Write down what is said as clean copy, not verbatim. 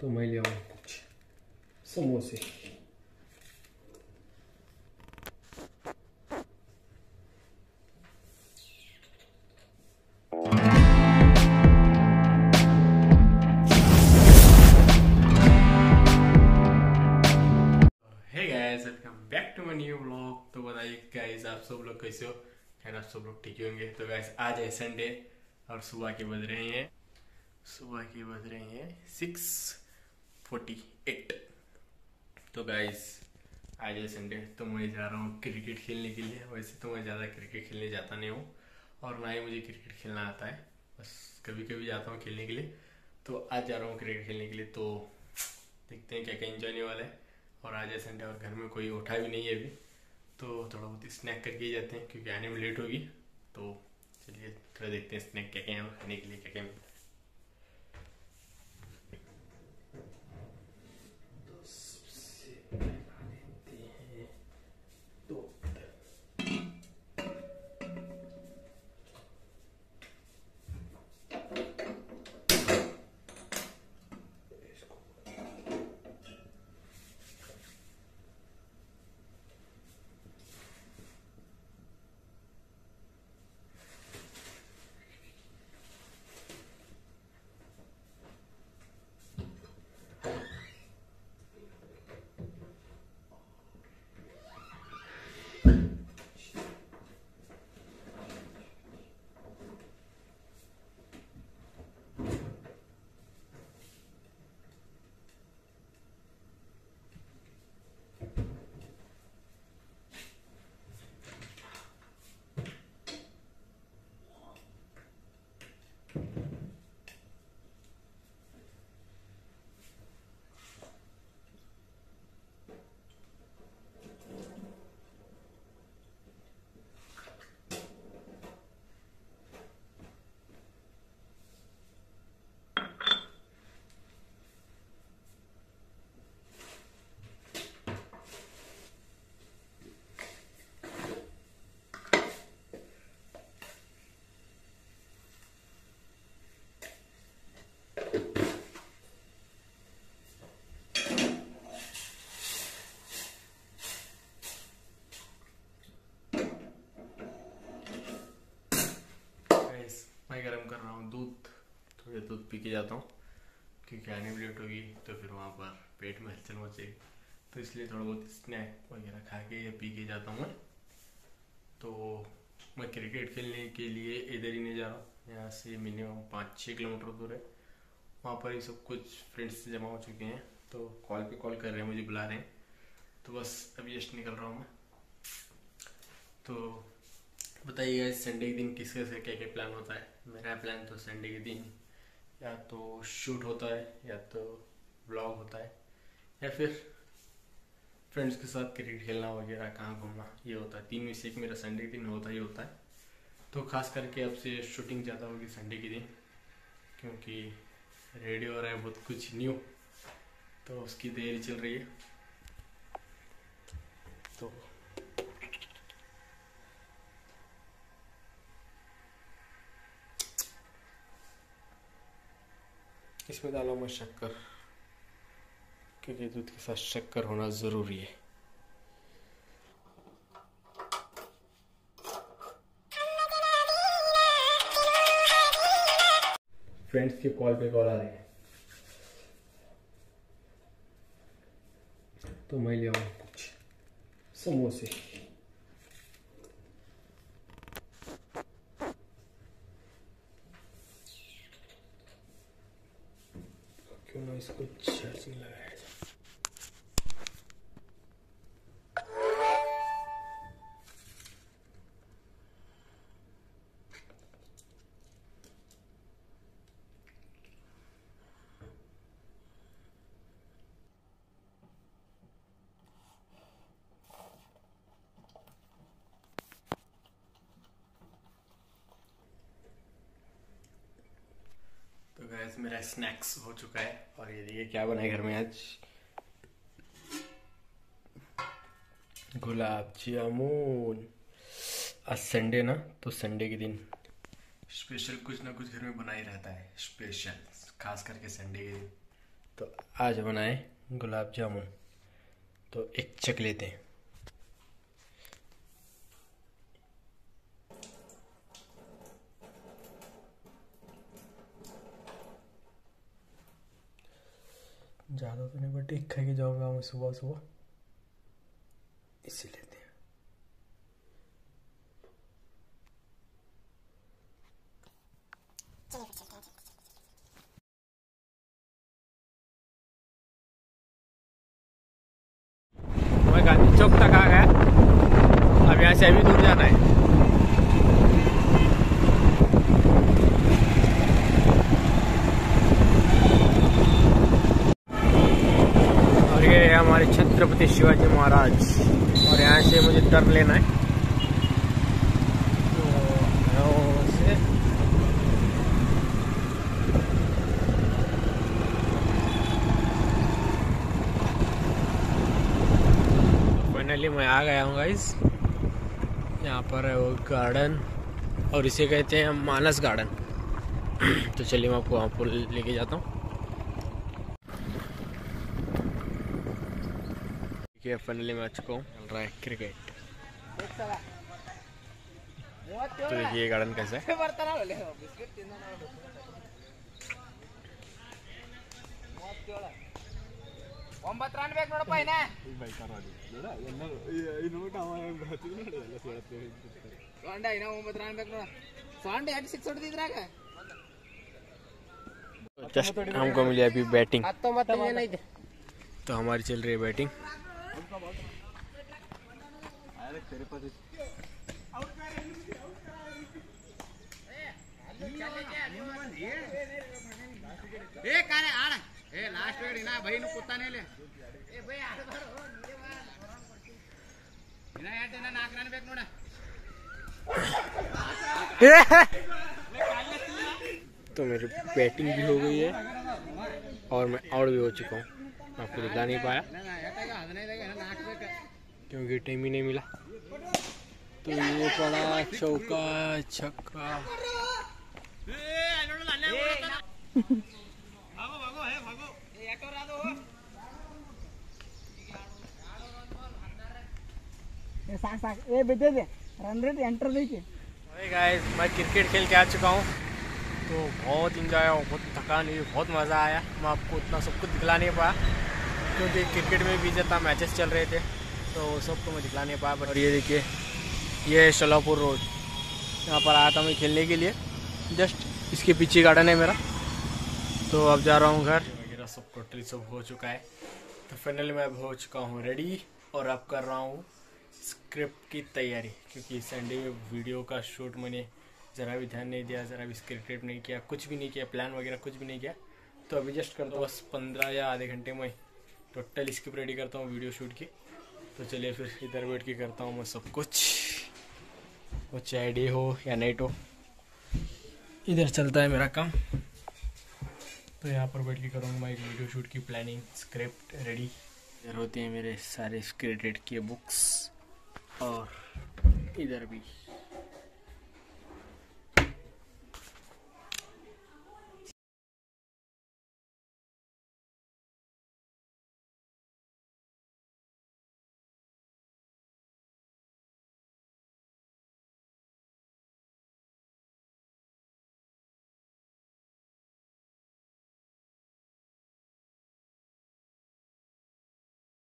तो मैं ले आऊँ कुछ समोसे। Hey guys, welcome back to my new vlog. तो बताइए गाइस, आप सब लोग कैसे हो? खैर आप सब लोग ठीक ही होंगे। तो गाइस आज है संडे और सुबह के बज रहे हैं 6:48। तो गाइस आज है संडे, तो मैं जा रहा हूँ क्रिकेट खेलने के लिए। वैसे तो मैं ज़्यादा क्रिकेट खेलने जाता नहीं हूँ और ना ही मुझे क्रिकेट खेलना आता है, बस कभी कभी जाता हूँ खेलने के लिए। तो आज जा रहा हूँ क्रिकेट खेलने के लिए, तो देखते हैं क्या क्या एंजॉय होने वाला है। और आज है संडे और घर में कोई उठा भी नहीं है अभी, तो थोड़ा बहुत स्नैक करके ही जाते हैं क्योंकि आने में लेट होगी। तो चलिए थोड़ा देखते हैं स्नैक क्या क्या है खाने के लिए, क्या क्या मिलता है। तो सबसे पहला लेते हैं दूध। मैं गर्म कर रहा हूँ दूध, थोड़े दूध पी के जाता हूँ क्योंकि आने में लेट होगी तो फिर वहाँ पर पेट में हलचल मचेगी, तो इसलिए थोड़ा बहुत स्नैक वगैरह खा के या पी के जाता हूँ मैं। तो मैं क्रिकेट खेलने के लिए इधर ही नहीं जा रहा हूँ, यहाँ से मिनिमम 5-6 किलोमीटर दूर है। वहाँ पर ही सब कुछ फ्रेंड्स जमा हो चुके हैं, तो कॉल पे कॉल कर रहे हैं, मुझे बुला रहे हैं। तो बस अभी जस्ट निकल रहा हूँ मैं। तो बताइए संडे के दिन किसके से क्या क्या प्लान होता है। मेरा प्लान तो संडे के दिन या तो शूट होता है, या तो व्लॉग होता है, या फिर फ्रेंड्स के साथ क्रिकेट खेलना वगैरह, कहाँ घूमना, ये होता है। 3 में से एक मेरा संडे के दिन होता ही होता है। तो खास करके अब से शूटिंग ज़्यादा होगी संडे के दिन, क्योंकि रेडी हो रहा है बहुत कुछ न्यू, तो उसकी तैयारी चल रही है। तो इसमें डालो मैं शक्कर, क्योंकि दूध के साथ शक्कर होना ज़रूरी है। फ्रेंड्स के कॉल पे कॉल आ रहे हैं, तो मैं ले आऊँ कुछ समोसे। क्यों ना इसको चार्जिंग लगाया जाए। तो गैस मेरा स्नैक्स हो चुका है, और ये देखिए क्या बना है घर में आज। गुलाब जामुन। आज संडे ना, तो संडे के दिन स्पेशल कुछ ना कुछ घर में बना ही रहता है, स्पेशल खास करके संडे के दिन। तो आज बनाए गुलाब जामुन। तो एक चख लेते हैं। ज़्यादा तो नहीं बट एक खा के जाऊँगा मैं सुबह सुबह, इसी लेते हैं। मैं गांधी चौक तक आ गया, अब यहाँ से अभी दूर जाना है। और ये है हमारे छत्रपति शिवाजी महाराज, और यहाँ से मुझे टर्न लेना है। फाइनली मैं आ गया हूँ गाइस। यहाँ पर है वो गार्डन, और इसे कहते हैं मानस गार्डन। तो चलिए मैं आपको वहाँ पर लेके जाता हूँ। ठीक है, फाइनली मैं आ चुका हूँ। चल रहा है क्रिकेट। तो देखिए गार्डन कैसा है। जस्ट हमको मिली अभी बैटिंग, तो हमारी चल रही है बैटिंग। तो मेरी बैटिंग भी हो गई है और मैं आउट भी हो चुका हूँ। आपको दिखा नहीं पाया क्योंकि टाइम ही नहीं मिला। तो ये पड़ा चौका छक्का। गाइस मैं क्रिकेट खेल के आ चुका हूँ, तो बहुत इंजॉय हुआ, बहुत थकान हुई, बहुत मज़ा आया। मैं आपको उतना सब कुछ दिखला नहीं पाया क्योंकि क्रिकेट में भी ज़्यादा मैचेस चल रहे थे, तो सबको मैं दिखला नहीं पाया। और ये देखिए, ये है शोलापुर रोड, यहाँ पर आया था मैं खेलने के लिए। जस्ट इसके पीछे गार्डन है मेरा। तो अब जा रहा हूँ घर वगैरह, सब टोटली सब हो चुका है। तो फाइनली मैं अब हो चुका हूँ रेडी, और अब कर रहा हूँ स्क्रिप्ट की तैयारी, क्योंकि संडे में वीडियो का शूट मैंने ज़रा भी ध्यान नहीं दिया, ज़रा भी स्क्रिप्ट नहीं किया, कुछ भी नहीं किया, प्लान वगैरह कुछ भी नहीं किया। तो अभी जस्ट करता हूँ, बस 15 या आधे घंटे में टोटल स्क्रिप्ट रेडी करता हूँ वीडियो शूट की। तो चलिए फिर इधर बैठ के करता हूँ मैं सब कुछ, वो चाहे डे हो या नाइट हो, इधर चलता है मेरा काम। तो यहाँ पर बैठ के करूँगा मैं एक वीडियो शूट की प्लानिंग, स्क्रिप्ट रेडी। इधर होते हैं मेरे सारे स्क्रिप्टेड के बुक्स, और इधर भी